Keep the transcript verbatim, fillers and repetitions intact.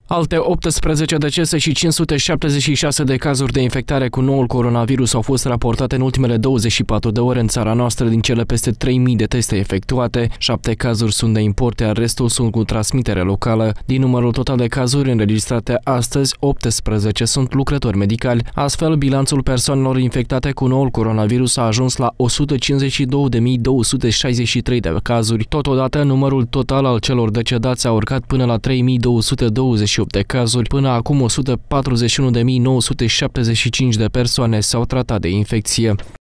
Alte optsprezece decese și cinci sute șaptezeci și șase de cazuri de infectare cu noul coronavirus au fost raportate în ultimele douăzeci și patru de ore în țara noastră din cele peste trei mii de teste efectuate. Șapte cazuri sunt de import, iar restul sunt cu transmitere locală. Din numărul total de cazuri înregistrate astăzi, optsprezece sunt lucrători medicali. Astfel, bilanțul persoanelor infectate cu noul coronavirus a ajuns la o sută cincizeci și două de mii două sute șaizeci și trei de cazuri. Totodată, numărul total al celor decedați a urcat până la trei mii două sute douăzeci și opt de cazuri. Până acum, o sută patruzeci și unu de mii nouă sute șaptezeci și cinci de persoane s-au tratat de infecție.